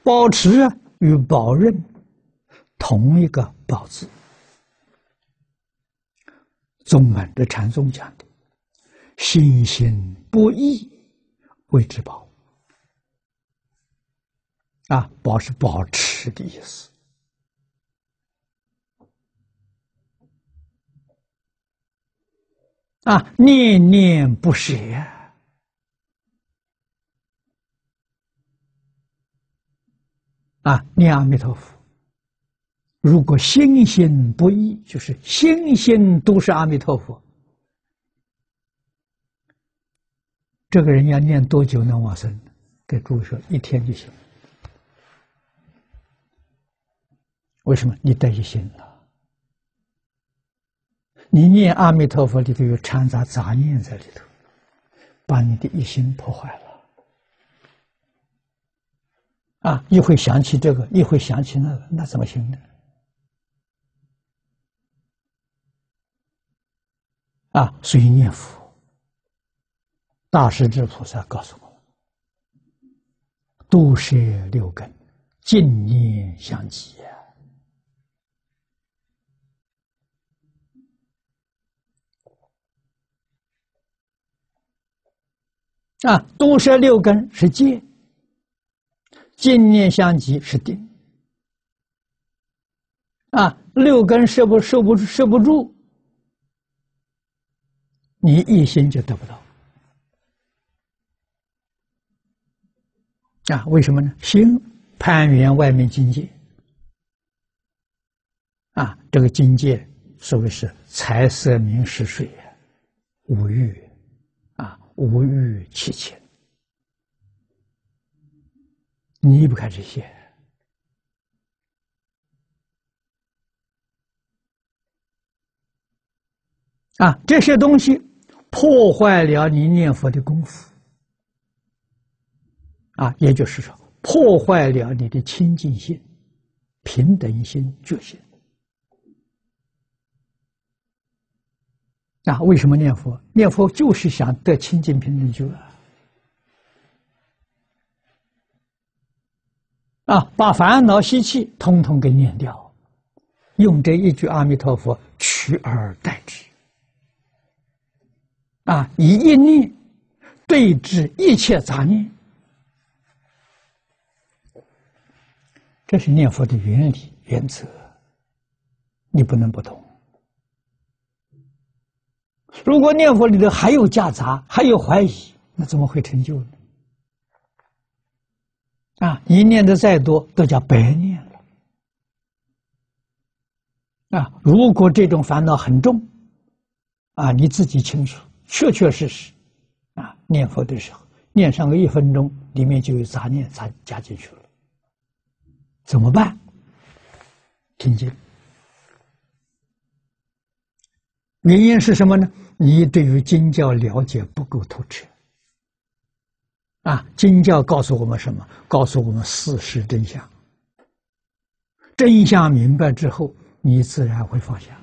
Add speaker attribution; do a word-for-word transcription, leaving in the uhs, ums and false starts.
Speaker 1: 保持与保任同一个保字。宗门的禅宗讲的“心心不异谓之保”，啊，保是保持的意思。啊，念念不舍。啊，念阿弥陀佛，如果心心不异，就是心心都是阿弥陀佛，这个人要念多久能往生？给诸位说，一天就行。为什么？你得一心了。你念阿弥陀佛里头有掺杂杂念在里头，把你的一心破坏了。啊，一会想起这个，一会想起那个，那怎么行呢？啊，所以念佛，大势至菩萨告诉我们：度摄六根，净念相继啊！啊，度摄六根是戒。净念相继是定。啊，六根摄不摄不摄不住，你一心就得不到。啊，为什么呢？心攀缘外面境界。啊，这个境界所谓是财色名食睡，五欲，啊，五欲七情。你离不开这些。啊，这些东西破坏了你念佛的功夫。啊，也就是说，破坏了你的清净心、平等心、觉心。啊，为什么念佛？念佛就是想得清净平等觉啊！啊，把烦恼习气统统给念掉，用这一句阿弥陀佛取而代之。啊，以一念对治一切杂念，这是念佛的原理原则，你不能不懂。如果念佛里头还有夹杂，还有怀疑，那怎么会成就呢？啊，你念的再多，都叫白念了。啊，如果这种烦恼很重，啊，你自己清楚，确确实实，啊，念佛的时候，念上个一分钟，里面就有杂念加加进去了，怎么办？听经。原因是什么呢？你对于经教了解不够透彻。啊，经教告诉我们什么？告诉我们事实真相。真相明白之后，你自然会放下。